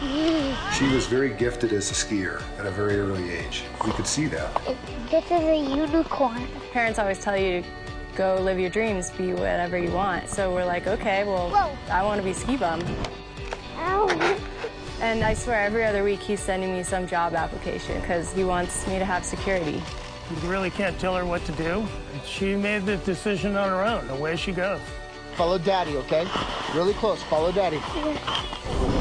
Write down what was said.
She was very gifted as a skier at a very early age. We could see that. This is a unicorn. Parents always tell you to go live your dreams, be whatever you want. So we're like, okay, well, Whoa. I want to be ski bum. Ow. And I swear every other week he's sending me some job application because he wants me to have security. You really can't tell her what to do. She made the decision on her own. Away she goes. Follow Daddy, okay? Really close. Follow Daddy.